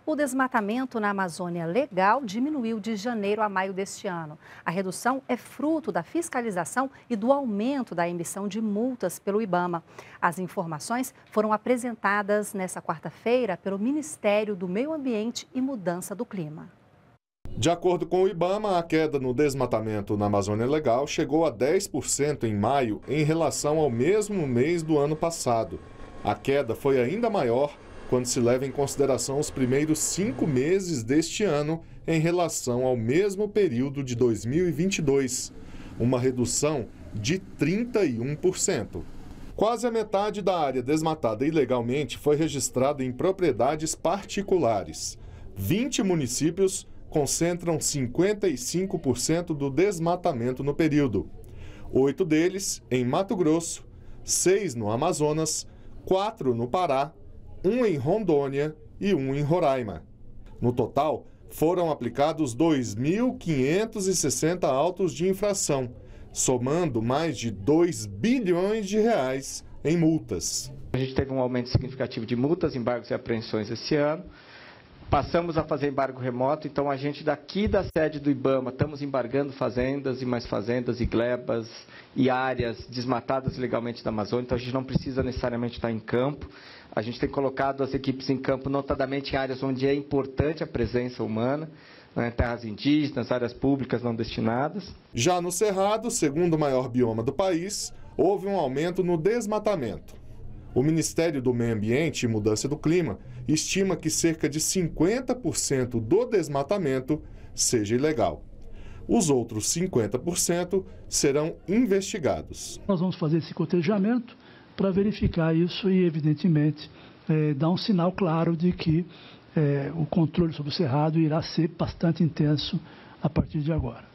O desmatamento na Amazônia Legal diminuiu de janeiro a maio deste ano. A redução é fruto da fiscalização e do aumento da emissão de multas pelo IBAMA. As informações foram apresentadas nesta quarta-feira pelo Ministério do Meio Ambiente e Mudança do Clima. De acordo com o IBAMA, a queda no desmatamento na Amazônia Legal chegou a 10% em maio em relação ao mesmo mês do ano passado. A queda foi ainda maior quando se leva em consideração os primeiros 5 meses deste ano em relação ao mesmo período de 2022, uma redução de 31%. Quase a metade da área desmatada ilegalmente foi registrada em propriedades particulares. 20 municípios concentram 55% do desmatamento no período. 8 deles em Mato Grosso, 6 no Amazonas, 4 no Pará, 1 em Rondônia e 1 em Roraima. No total, foram aplicados 2.560 autos de infração, somando mais de 2 bilhões de reais em multas. A gente teve um aumento significativo de multas, embargos e apreensões esse ano. Passamos a fazer embargo remoto, então a gente daqui da sede do IBAMA estamos embargando fazendas e mais fazendas e glebas e áreas desmatadas legalmente da Amazônia, então a gente não precisa necessariamente estar em campo. A gente tem colocado as equipes em campo, notadamente em áreas onde é importante a presença humana, né, terras indígenas, áreas públicas não destinadas. Já no Cerrado, segundo o maior bioma do país, houve um aumento no desmatamento. O Ministério do Meio Ambiente e Mudança do Clima estima que cerca de 50% do desmatamento seja ilegal. Os outros 50% serão investigados. Nós vamos fazer esse cotejamento para verificar isso e, evidentemente, dar um sinal claro de que o controle sobre o Cerrado irá ser bastante intenso a partir de agora.